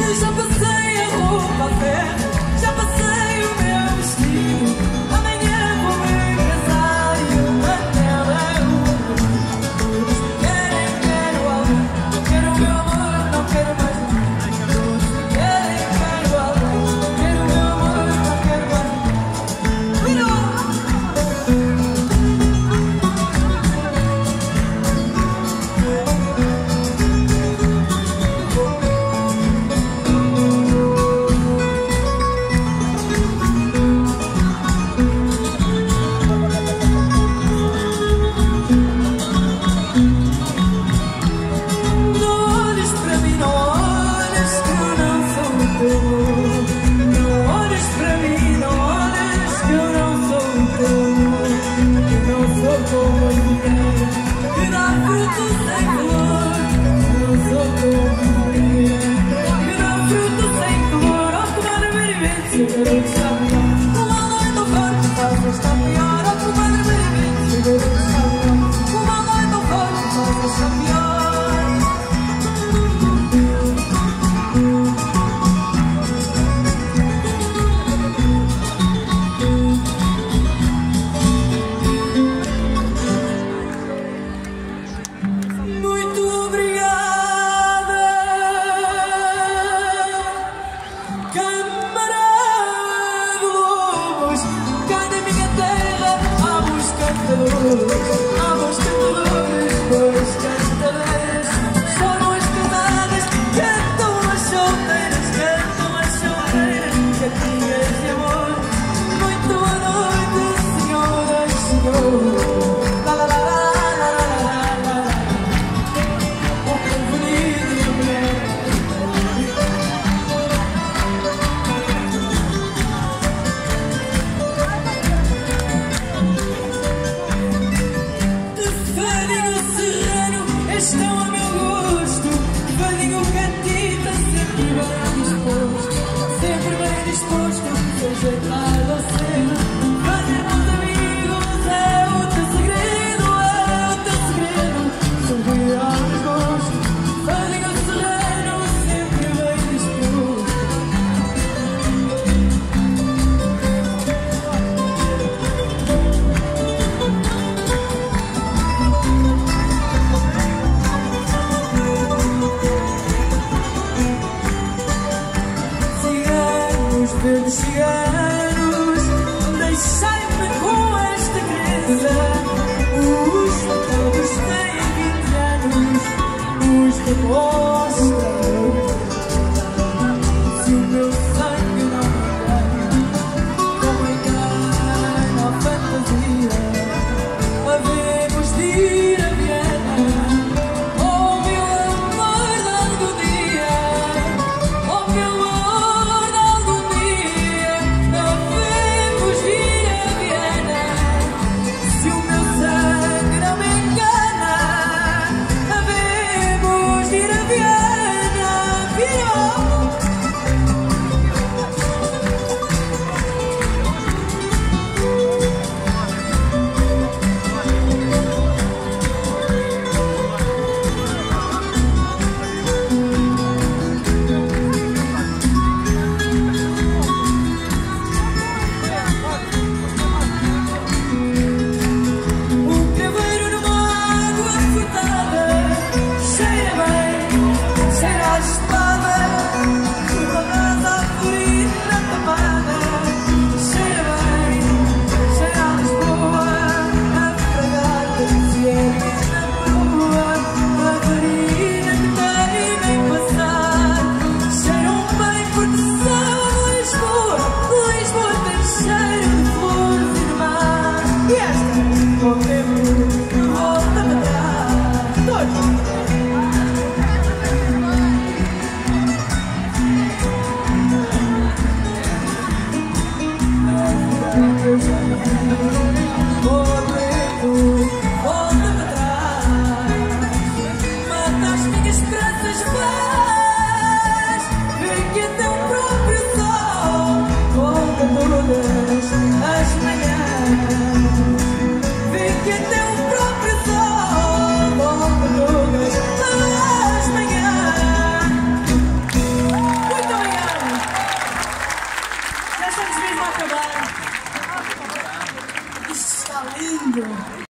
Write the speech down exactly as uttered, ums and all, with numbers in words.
Já passei a roupa a ferro, já passei o meu vestido. Amanhã vou me casar e o anel é o todos querem, quero alguém. Não quero o meu amor, não quero mais ninguém. Todos querem, quero alguém. Não quero o meu amor, não quero mais ninguém. Virou! Ciganos, deixai-me com esta crença. Os todos têm vinte anos, os demonstram. Se o meu sangue não engana, como engana a fantasia, havemos de ir a Viena. Oh meu amor de algum dia, oh meu amor de algum dia, havemos de ir a Viena. Se o meu acabar. Isto está lindo.